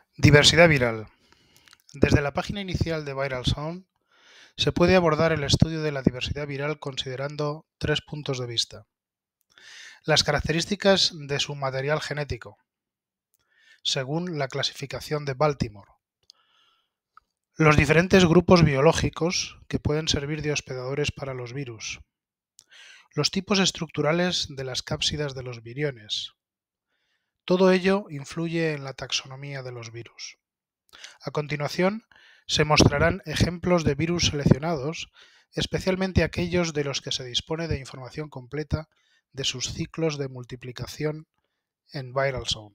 Diversidad viral. Desde la página inicial de ViralSound se puede abordar el estudio de la diversidad viral considerando 3 puntos de vista. Las características de su material genético, según la clasificación de Baltimore. Los diferentes grupos biológicos que pueden servir de hospedadores para los virus. Los tipos estructurales de las cápsidas de los viriones. Todo ello influye en la taxonomía de los virus. A continuación, se mostrarán ejemplos de virus seleccionados, especialmente aquellos de los que se dispone de información completa de sus ciclos de multiplicación en ViralSound.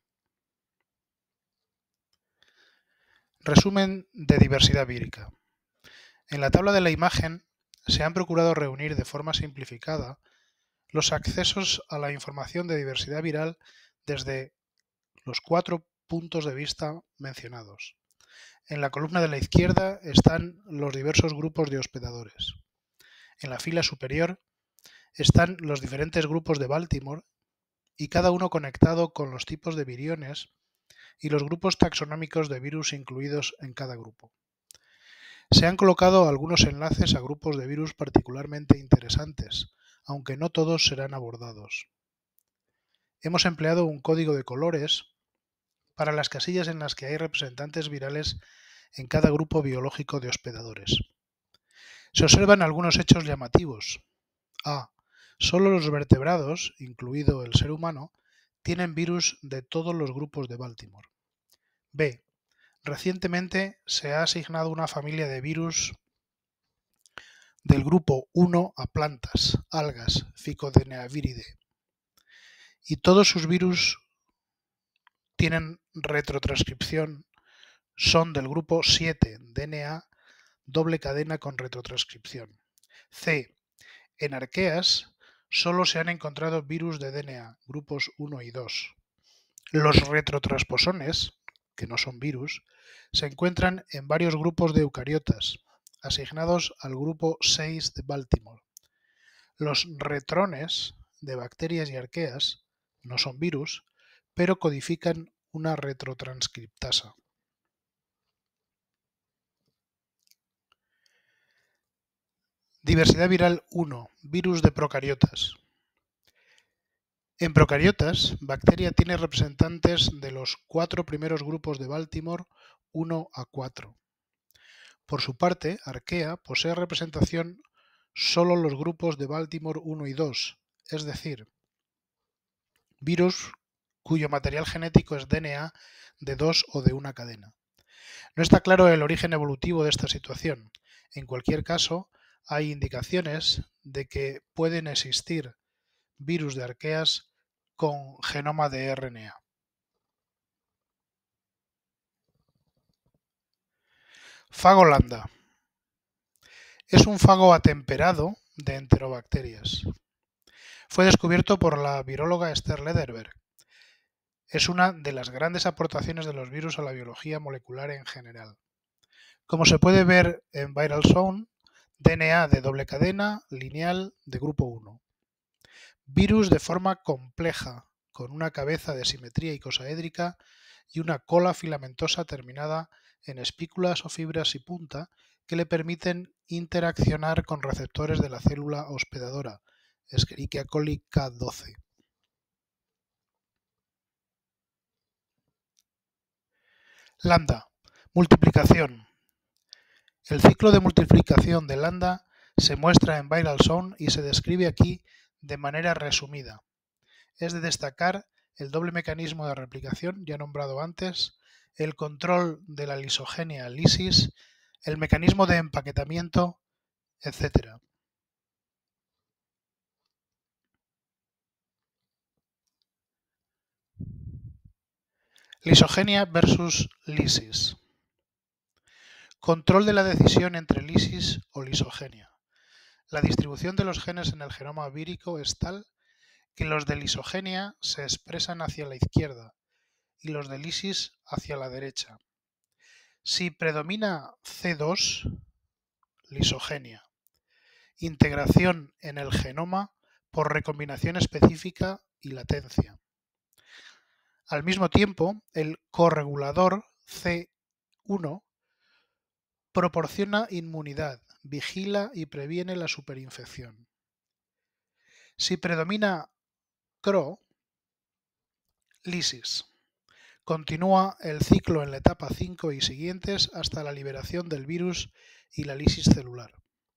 Resumen de diversidad vírica. En la tabla de la imagen se han procurado reunir de forma simplificada los accesos a la información de diversidad viral desde los 4 puntos de vista mencionados. En la columna de la izquierda están los diversos grupos de hospedadores. En la fila superior están los diferentes grupos de Baltimore y cada uno conectado con los tipos de viriones y los grupos taxonómicos de virus incluidos en cada grupo. Se han colocado algunos enlaces a grupos de virus particularmente interesantes, aunque no todos serán abordados. Hemos empleado un código de colores para las casillas en las que hay representantes virales en cada grupo biológico de hospedadores. Se observan algunos hechos llamativos. A. Solo los vertebrados, incluido el ser humano, tienen virus de todos los grupos de Baltimore. B. Recientemente se ha asignado una familia de virus del grupo 1 a plantas, algas, Phycodendraviridae. Y todos sus virus tienen retrotranscripción, son del grupo 7, DNA, doble cadena con retrotranscripción. C. En arqueas solo se han encontrado virus de DNA, grupos 1 y 2. Los retrotransposones, que no son virus, se encuentran en varios grupos de eucariotas, asignados al grupo 6 de Baltimore. Los retrones de bacterias y arqueas no son virus, pero codifican una retrotranscriptasa. Diversidad viral 1. Virus de procariotas. En procariotas, bacteria tiene representantes de los 4 primeros grupos de Baltimore 1 a 4. Por su parte, arquea posee representación solo los grupos de Baltimore 1 y 2, es decir, virus cuyo material genético es DNA de 2 o de una cadena. No está claro el origen evolutivo de esta situación. En cualquier caso, hay indicaciones de que pueden existir virus de arqueas con genoma de RNA. Fago lambda. Es un fago atemperado de enterobacterias. Fue descubierto por la viróloga Esther Lederberg. Es una de las grandes aportaciones de los virus a la biología molecular en general. Como se puede ver en ViralSound, DNA de doble cadena lineal de grupo 1. Virus de forma compleja, con una cabeza de simetría icosaédrica y una cola filamentosa terminada en espículas o fibras y punta que le permiten interaccionar con receptores de la célula hospedadora, Escherichia coli K12. Lambda. Multiplicación. El ciclo de multiplicación de lambda se muestra en ViralSound y se describe aquí de manera resumida. Es de destacar el doble mecanismo de replicación ya nombrado antes, el control de la lisogenia lisis, el mecanismo de empaquetamiento, etc. Lisogenia versus lisis. Control de la decisión entre lisis o lisogenia. La distribución de los genes en el genoma vírico es tal que los de lisogenia se expresan hacia la izquierda y los de lisis hacia la derecha. Si predomina C2, lisogenia. Integración en el genoma por recombinación específica y latencia. Al mismo tiempo, el corregulador C1 proporciona inmunidad, vigila y previene la superinfección. Si predomina CRO, lisis. Continúa el ciclo en la etapa 5 y siguientes hasta la liberación del virus y la lisis celular.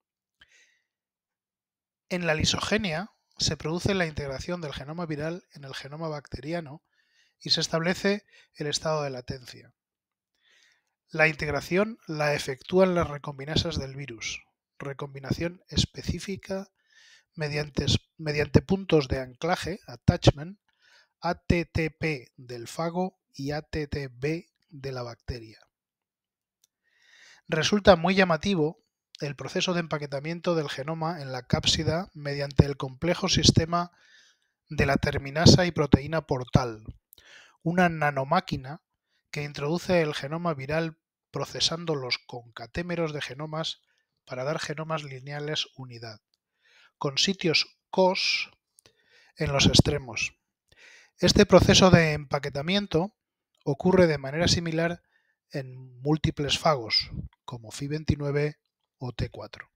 En la lisogenia se produce la integración del genoma viral en el genoma bacteriano y se establece el estado de latencia. La integración la efectúan las recombinasas del virus, recombinación específica mediante puntos de anclaje, attachment, ATTP del fago y ATTB de la bacteria. Resulta muy llamativo el proceso de empaquetamiento del genoma en la cápsida mediante el complejo sistema de la terminasa y proteína portal, una nanomáquina que introduce el genoma viral procesando los concatémeros de genomas para dar genomas lineales unidad, con sitios COS en los extremos. Este proceso de empaquetamiento ocurre de manera similar en múltiples fagos, como Phi29 o T4.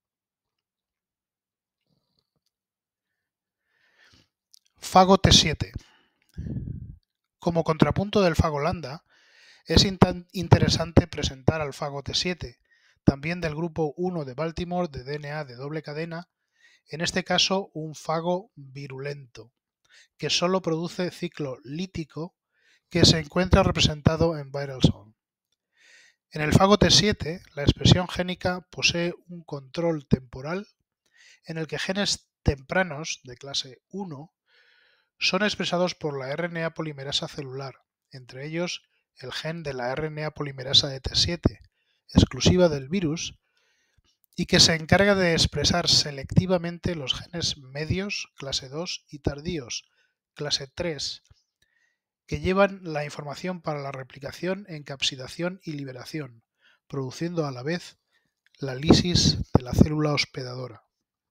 Fago T7. Como contrapunto del fago lambda, es interesante presentar al fago T7, también del grupo 1 de Baltimore de DNA de doble cadena, en este caso un fago virulento, que solo produce ciclo lítico que se encuentra representado en Viral Zone. En el fago T7, la expresión génica posee un control temporal en el que genes tempranos de clase 1 son expresados por la RNA polimerasa celular, entre ellos el gen de la RNA polimerasa de T7, exclusiva del virus, y que se encarga de expresar selectivamente los genes medios, clase 2, y tardíos, clase 3, que llevan la información para la replicación, encapsidación y liberación, produciendo a la vez la lisis de la célula hospedadora.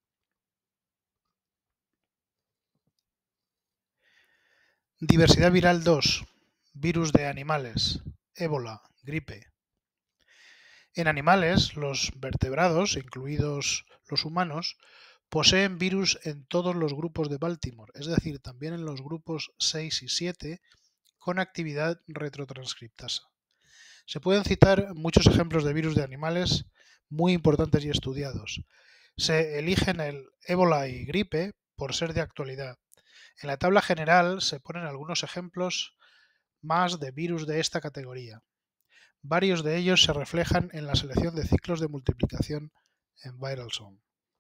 Diversidad viral 2. Virus de animales. Ébola, gripe. En animales, los vertebrados, incluidos los humanos, poseen virus en todos los grupos de Baltimore, es decir, también en los grupos 6 y 7, con actividad retrotranscriptasa. Se pueden citar muchos ejemplos de virus de animales muy importantes y estudiados. Se eligen el ébola y gripe por ser de actualidad. En la tabla general se ponen algunos ejemplos más de virus de esta categoría. Varios de ellos se reflejan en la selección de ciclos de multiplicación en Viral Zone.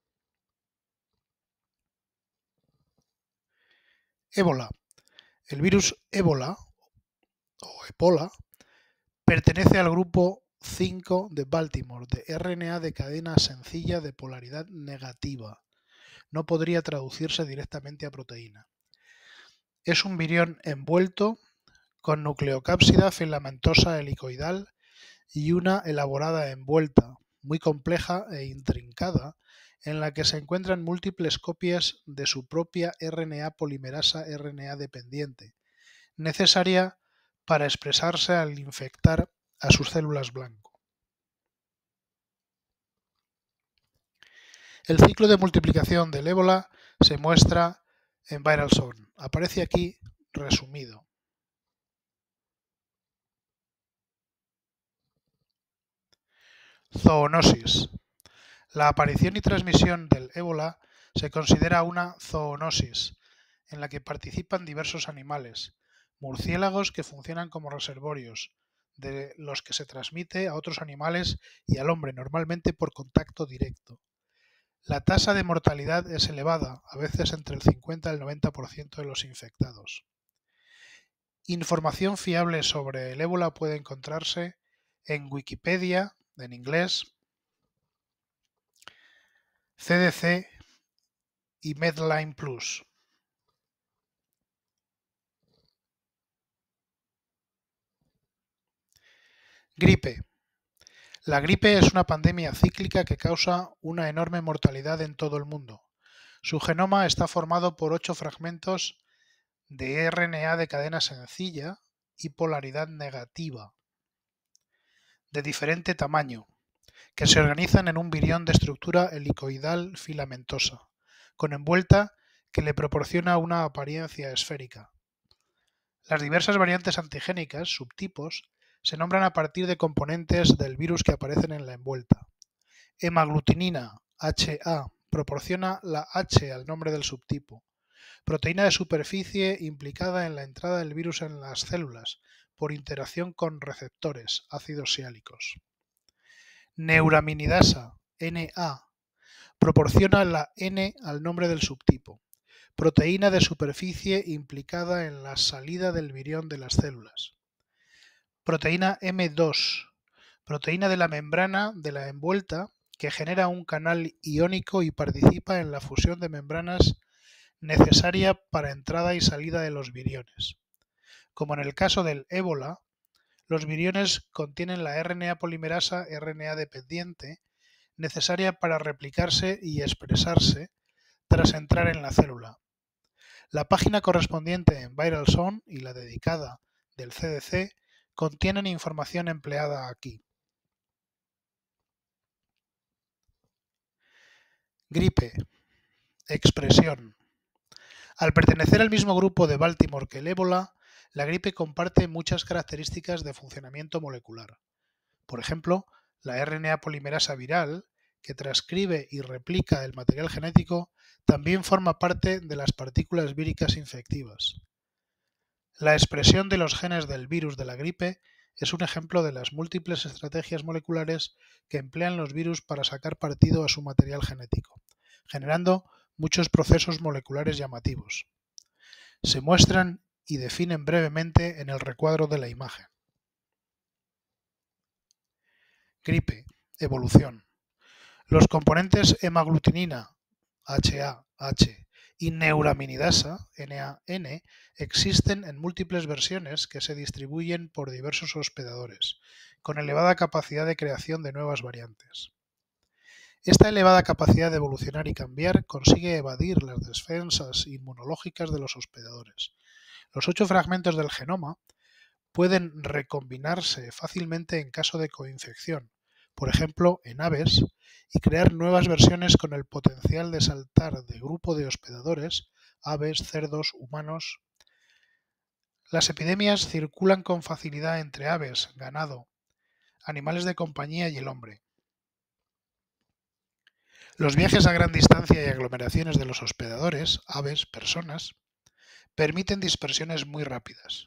Ébola. El virus ébola o Ebola pertenece al grupo 5 de Baltimore de RNA de cadena sencilla de polaridad negativa. No podría traducirse directamente a proteína. Es un virión envuelto con nucleocápsida filamentosa helicoidal y una elaborada envuelta, muy compleja e intrincada, en la que se encuentran múltiples copias de su propia RNA polimerasa RNA dependiente, necesaria para expresarse al infectar a sus células blanco. El ciclo de multiplicación del ébola se muestra en Viral Zone. Aparece aquí resumido. Zoonosis. La aparición y transmisión del ébola se considera una zoonosis, en la que participan diversos animales, murciélagos que funcionan como reservorios, de los que se transmite a otros animales y al hombre, normalmente por contacto directo. La tasa de mortalidad es elevada, a veces entre el 50 y el 90% de los infectados. Información fiable sobre el ébola puede encontrarse en Wikipedia, en inglés, CDC y Medline Plus. Gripe. La gripe es una pandemia cíclica que causa una enorme mortalidad en todo el mundo. Su genoma está formado por 8 fragmentos de RNA de cadena sencilla y polaridad negativa. de diferente tamaño, que se organizan en un virión de estructura helicoidal filamentosa, con envuelta que le proporciona una apariencia esférica. Las diversas variantes antigénicas, subtipos, se nombran a partir de componentes del virus que aparecen en la envuelta. Hemaglutinina, HA, proporciona la H al nombre del subtipo. Proteína de superficie implicada en la entrada del virus en las células por interacción con receptores, ácidos siálicos. Neuraminidasa, Na, proporciona la N al nombre del subtipo. Proteína de superficie implicada en la salida del virión de las células. Proteína M2, proteína de la membrana de la envuelta que genera un canal iónico y participa en la fusión de membranas necesaria para entrada y salida de los viriones. Como en el caso del ébola, los viriones contienen la RNA polimerasa RNA dependiente necesaria para replicarse y expresarse tras entrar en la célula. La página correspondiente en ViralZone y la dedicada del CDC contienen información empleada aquí. Gripe. Expresión. Al pertenecer al mismo grupo de Baltimore que el ébola, la gripe comparte muchas características de funcionamiento molecular. Por ejemplo, la RNA polimerasa viral, que transcribe y replica el material genético, también forma parte de las partículas víricas infectivas. La expresión de los genes del virus de la gripe es un ejemplo de las múltiples estrategias moleculares que emplean los virus para sacar partido a su material genético, generando muchos procesos moleculares llamativos. Se muestran y definen brevemente en el recuadro de la imagen. Gripe. Evolución. Los componentes hemaglutinina, HA-H, y neuraminidasa, NAN, existen en múltiples versiones que se distribuyen por diversos hospedadores, con elevada capacidad de creación de nuevas variantes. Esta elevada capacidad de evolucionar y cambiar consigue evadir las defensas inmunológicas de los hospedadores. Los 8 fragmentos del genoma pueden recombinarse fácilmente en caso de coinfección, por ejemplo en aves, y crear nuevas versiones con el potencial de saltar de grupo de hospedadores, aves, cerdos, humanos. Las epidemias circulan con facilidad entre aves, ganado, animales de compañía y el hombre. Los viajes a gran distancia y aglomeraciones de los hospedadores, aves, personas, permiten dispersiones muy rápidas.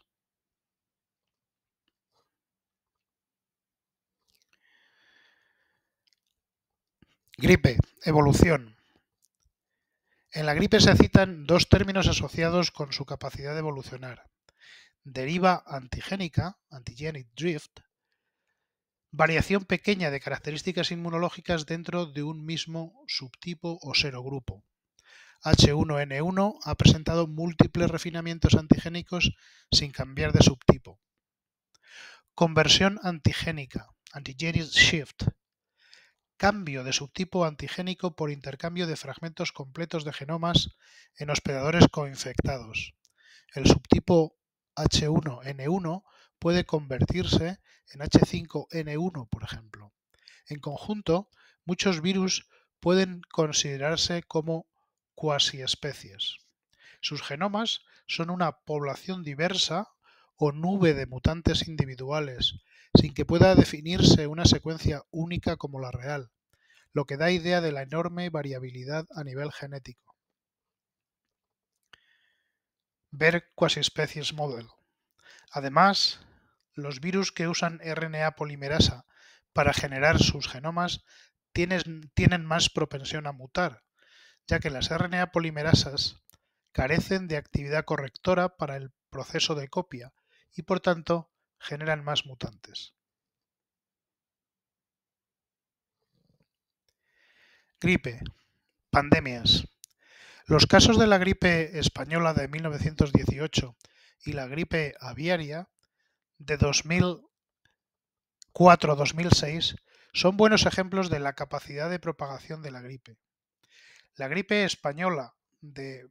Gripe, evolución. En la gripe se citan dos términos asociados con su capacidad de evolucionar. Deriva antigénica, antigenic drift, variación pequeña de características inmunológicas dentro de un mismo subtipo o serogrupo. H1N1 ha presentado múltiples refinamientos antigénicos sin cambiar de subtipo. Conversión antigénica, antigenic shift, cambio de subtipo antigénico por intercambio de fragmentos completos de genomas en hospedadores coinfectados. El subtipo H1N1 puede convertirse en H5N1, por ejemplo. En conjunto, muchos virus pueden considerarse como cuasiespecies. Sus genomas son una población diversa o nube de mutantes individuales, sin que pueda definirse una secuencia única como la real, lo que da idea de la enorme variabilidad a nivel genético. Ver Quasi-Species Model. Además, los virus que usan RNA polimerasa para generar sus genomas tienen más propensión a mutar, ya que las RNA polimerasas carecen de actividad correctora para el proceso de copia y por tanto generan más mutantes. Gripe. Pandemias. Los casos de la gripe española de 1918 y la gripe aviaria de 2004-2006 son buenos ejemplos de la capacidad de propagación de la gripe. La gripe española de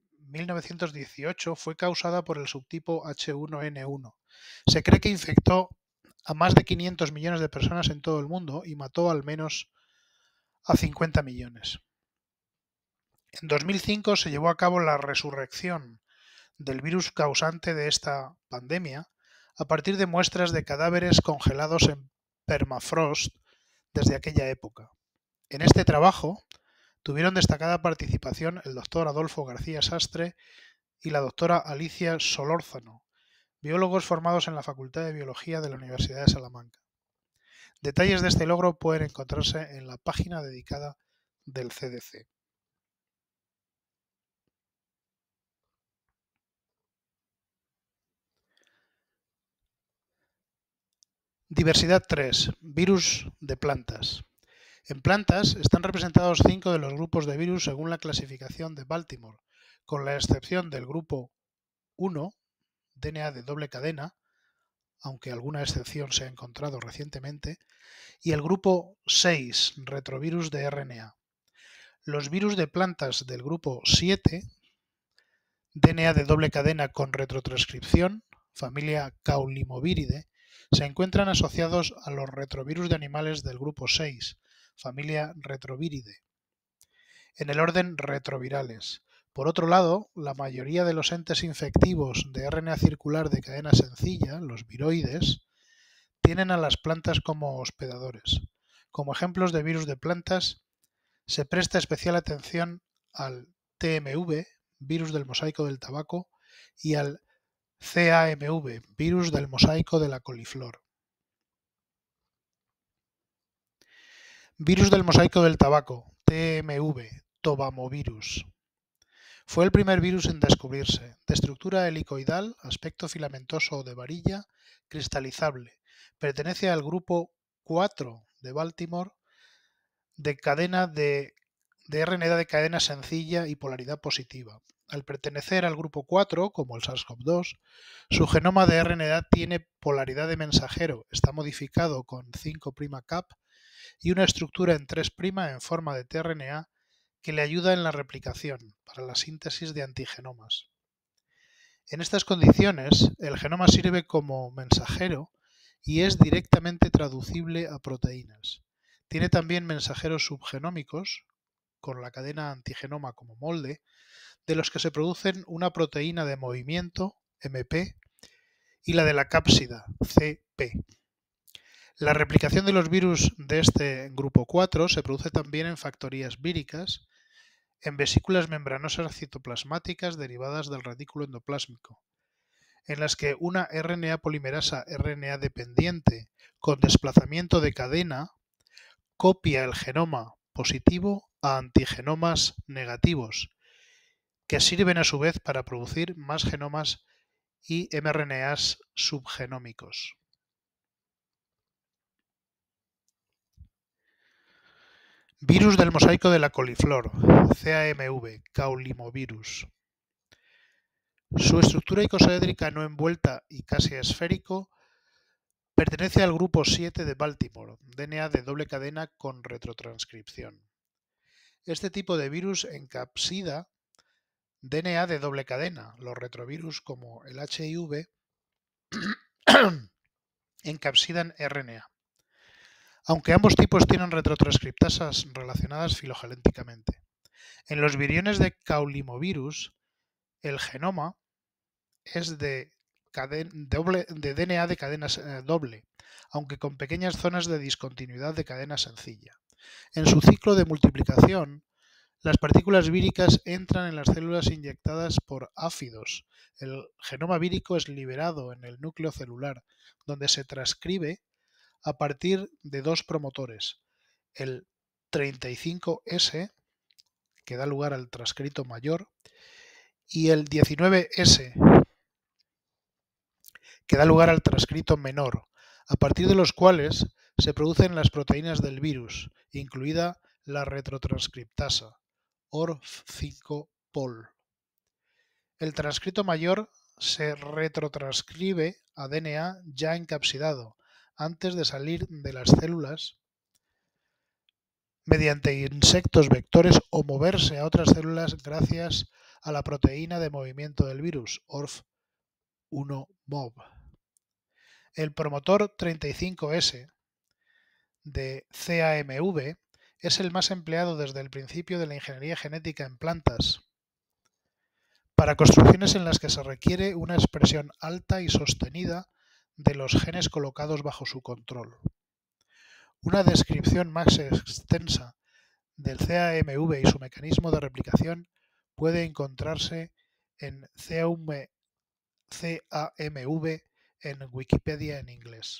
1918 fue causada por el subtipo H1N1. Se cree que infectó a más de 500 millones de personas en todo el mundo y mató al menos a 50 millones. En 2005 se llevó a cabo la resurrección del virus causante de esta pandemia a partir de muestras de cadáveres congelados en permafrost desde aquella época. En este trabajo tuvieron destacada participación el doctor Adolfo García Sastre y la doctora Alicia Solórzano, biólogos formados en la Facultad de Biología de la Universidad de Salamanca. Detalles de este logro pueden encontrarse en la página dedicada del CDC. Diversidad 3. Virus de plantas. En plantas están representados 5 de los grupos de virus según la clasificación de Baltimore, con la excepción del grupo 1, DNA de doble cadena, aunque alguna excepción se ha encontrado recientemente, y el grupo 6, retrovirus de RNA. Los virus de plantas del grupo 7, DNA de doble cadena con retrotranscripción, familia Caulimoviridae, se encuentran asociados a los retrovirus de animales del grupo 6, familia Retroviridae, en el orden retrovirales. Por otro lado, la mayoría de los entes infectivos de RNA circular de cadena sencilla, los viroides, tienen a las plantas como hospedadores. Como ejemplos de virus de plantas, se presta especial atención al TMV, virus del mosaico del tabaco, y al CAMV, virus del mosaico de la coliflor. Virus del mosaico del tabaco, TMV, tobamovirus. Fue el primer virus en descubrirse, de estructura helicoidal, aspecto filamentoso o de varilla, cristalizable. Pertenece al grupo 4 de Baltimore de cadena de RNA de cadena sencilla y polaridad positiva. Al pertenecer al grupo 4, como el SARS-CoV-2, su genoma de RNA tiene polaridad de mensajero, está modificado con 5' cap y una estructura en 3' en forma de tRNA que le ayuda en la replicación para la síntesis de antigenomas. En estas condiciones, el genoma sirve como mensajero y es directamente traducible a proteínas. Tiene también mensajeros subgenómicos, con la cadena antigenoma como molde, de los que se producen una proteína de movimiento, MP, y la de la cápsida, CP. La replicación de los virus de este grupo 4 se produce también en factorías víricas, en vesículas membranosas citoplasmáticas derivadas del retículo endoplásmico, en las que una RNA polimerasa RNA dependiente con desplazamiento de cadena copia el genoma positivo a antigenomas negativos, que sirven a su vez para producir más genomas y mRNAs subgenómicos. Virus del mosaico de la coliflor, CAMV, Caulimovirus. Su estructura icosaédrica no envuelta y casi esférico pertenece al grupo 7 de Baltimore, DNA de doble cadena con retrotranscripción. Este tipo de virus encapsida DNA de doble cadena. Los retrovirus como el HIV encapsidan RNA. Aunque ambos tipos tienen retrotranscriptasas relacionadas filogenéticamente. En los viriones de Caulimovirus, el genoma es de DNA de cadena doble, aunque con pequeñas zonas de discontinuidad de cadena sencilla. En su ciclo de multiplicación, las partículas víricas entran en las células inyectadas por áfidos. El genoma vírico es liberado en el núcleo celular, donde se transcribe a partir de dos promotores, el 35S, que da lugar al transcrito mayor, y el 19S, que da lugar al transcrito menor, a partir de los cuales se producen las proteínas del virus, incluida la retrotranscriptasa, ORF5-POL. El transcrito mayor se retrotranscribe a DNA ya encapsidado, antes de salir de las células mediante insectos vectores o moverse a otras células gracias a la proteína de movimiento del virus, ORF1-MOV. El promotor 35S de CAMV es el más empleado desde el principio de la ingeniería genética en plantas para construcciones en las que se requiere una expresión alta y sostenida de los genes colocados bajo su control. Una descripción más extensa del CAMV y su mecanismo de replicación puede encontrarse en CAMV en Wikipedia en inglés.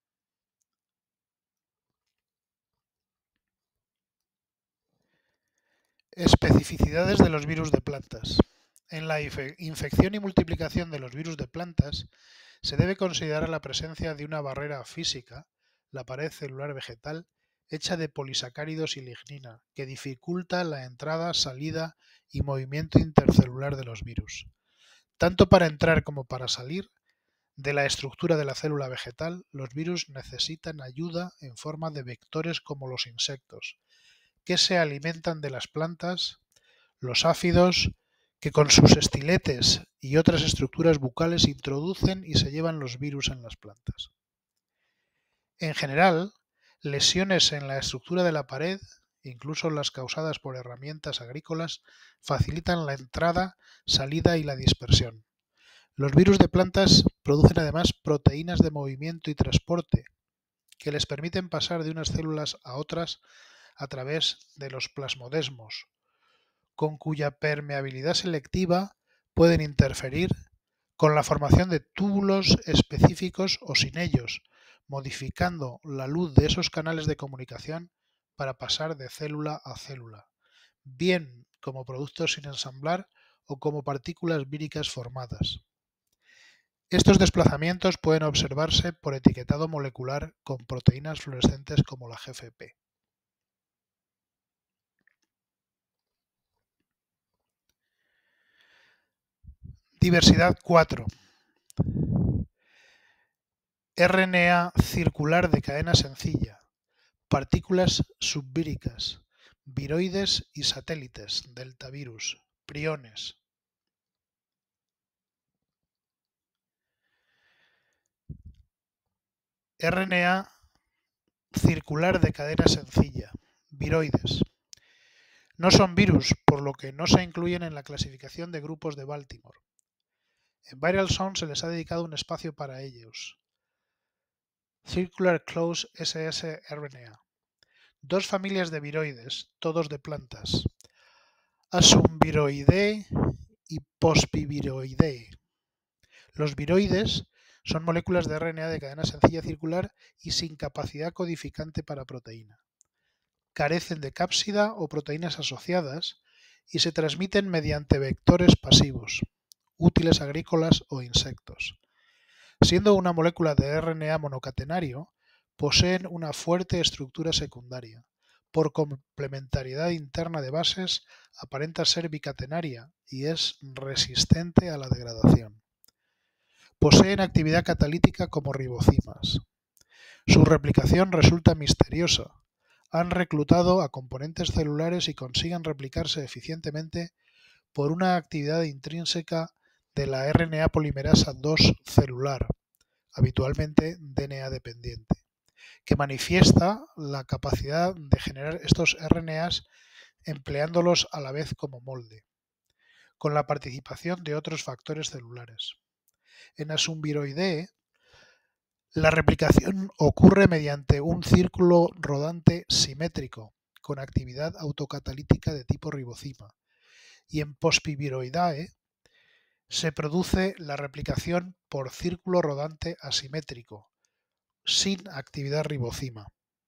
Especificidades de los virus de plantas. En la infección y multiplicación de los virus de plantas se debe considerar la presencia de una barrera física, la pared celular vegetal, hecha de polisacáridos y lignina, que dificulta la entrada, salida y movimiento intercelular de los virus. Tanto para entrar como para salir de la estructura de la célula vegetal, los virus necesitan ayuda en forma de vectores como los insectos, que se alimentan de las plantas, los áfidos, que con sus estiletes y otras estructuras bucales introducen y se llevan los virus en las plantas. En general, lesiones en la estructura de la pared, incluso las causadas por herramientas agrícolas, facilitan la entrada, salida y la dispersión. Los virus de plantas producen además proteínas de movimiento y transporte, que les permiten pasar de unas células a otras a través de los plasmodesmos, con cuya permeabilidad selectiva pueden interferir con la formación de túbulos específicos o sin ellos, modificando la luz de esos canales de comunicación para pasar de célula a célula, bien como productos sin ensamblar o como partículas víricas formadas. Estos desplazamientos pueden observarse por etiquetado molecular con proteínas fluorescentes como la GFP. Diversidad 4. RNA circular de cadena sencilla, partículas subvíricas, viroides y satélites, deltavirus, priones. RNA circular de cadena sencilla, viroides. No son virus, por lo que no se incluyen en la clasificación de grupos de Baltimore. En Viral Sound se les ha dedicado un espacio para ellos. Circular Close ssRNA. Dos familias de viroides, todos de plantas. Asumviroideae y Pospiviroideae. Los viroides son moléculas de RNA de cadena sencilla circular y sin capacidad codificante para proteína. Carecen de cápsida o proteínas asociadas y se transmiten mediante vectores pasivos, útiles agrícolas o insectos. Siendo una molécula de RNA monocatenario, poseen una fuerte estructura secundaria. Por complementariedad interna de bases, aparenta ser bicatenaria y es resistente a la degradación. Poseen actividad catalítica como ribocimas. Su replicación resulta misteriosa. Han reclutado a componentes celulares y consiguen replicarse eficientemente por una actividad intrínseca de la RNA polimerasa 2 celular, habitualmente DNA dependiente, que manifiesta la capacidad de generar estos RNAs empleándolos a la vez como molde, con la participación de otros factores celulares. En Asumviroideae, la replicación ocurre mediante un círculo rodante simétrico con actividad autocatalítica de tipo ribocima, y en Pospiviroideae se produce la replicación por círculo rodante asimétrico, sin actividad ribocima.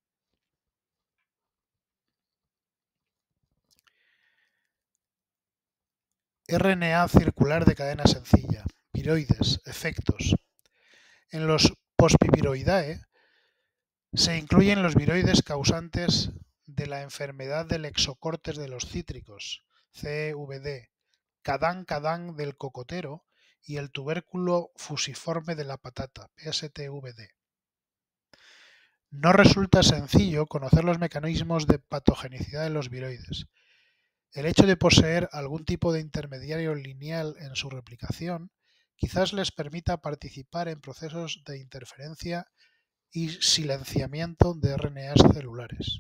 RNA circular de cadena sencilla, viroides, efectos. En los Pospiviroideae se incluyen los viroides causantes de la enfermedad del exocortes de los cítricos, CVD, cadán del cocotero y el tubérculo fusiforme de la patata, PSTVD. No resulta sencillo conocer los mecanismos de patogenicidad de los viroides. El hecho de poseer algún tipo de intermediario lineal en su replicación quizás les permita participar en procesos de interferencia y silenciamiento de RNAs celulares.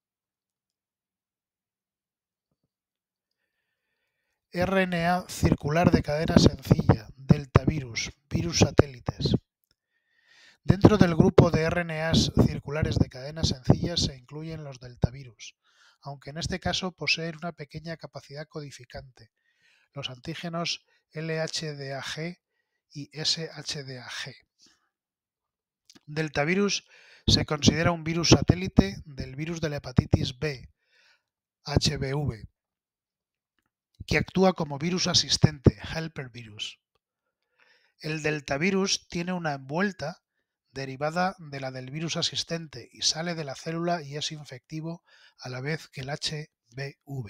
RNA circular de cadena sencilla, deltavirus, virus satélites. Dentro del grupo de RNAs circulares de cadena sencilla se incluyen los deltavirus, aunque en este caso poseen una pequeña capacidad codificante, los antígenos LHDAG y SHDAG. Deltavirus se considera un virus satélite del virus de la hepatitis B, HBV, que actúa como virus asistente, helper virus. El deltavirus tiene una envuelta derivada de la del virus asistente y sale de la célula y es infectivo a la vez que el HBV.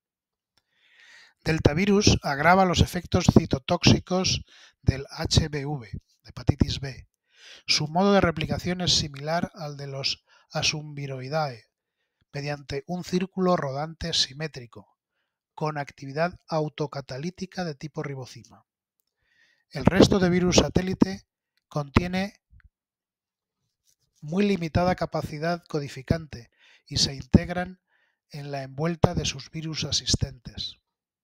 Deltavirus agrava los efectos citotóxicos del HBV, de hepatitis B. Su modo de replicación es similar al de los Asumviroidae, mediante un círculo rodante simétrico, con actividad autocatalítica de tipo ribocima. El resto de virus satélite contiene muy limitada capacidad codificante y se integran en la envuelta de sus virus asistentes.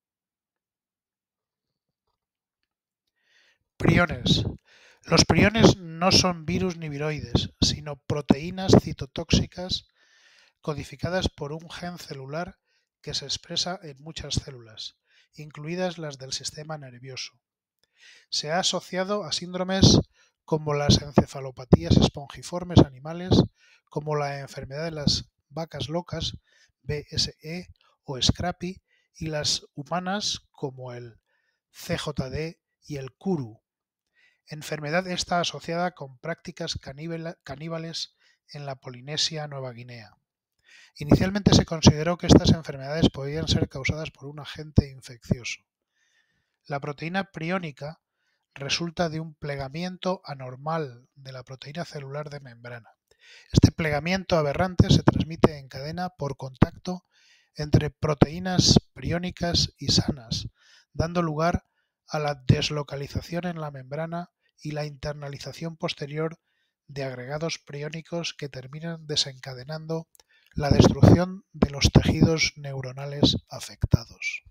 Priones. Los priones no son virus ni viroides, sino proteínas citotóxicas codificadas por un gen celular que se expresa en muchas células, incluidas las del sistema nervioso. Se ha asociado a síndromes como las encefalopatías espongiformes animales, como la enfermedad de las vacas locas, BSE o Scrappy, y las humanas como el CJD y el Kuru. Enfermedad esta asociada con prácticas caníbales en la Polinesia Nueva Guinea. Inicialmente se consideró que estas enfermedades podían ser causadas por un agente infeccioso. La proteína priónica resulta de un plegamiento anormal de la proteína celular de membrana. Este plegamiento aberrante se transmite en cadena por contacto entre proteínas priónicas y sanas, dando lugar a la deslocalización en la membrana y la internalización posterior de agregados priónicos que terminan desencadenando la destrucción de los tejidos neuronales afectados.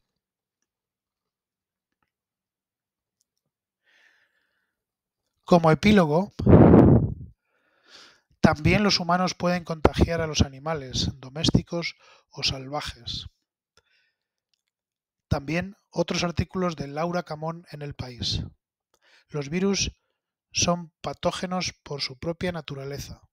Como epílogo, también los humanos pueden contagiar a los animales domésticos o salvajes. También otros artículos de Laura Camón en El País. Los virus son patógenos por su propia naturaleza.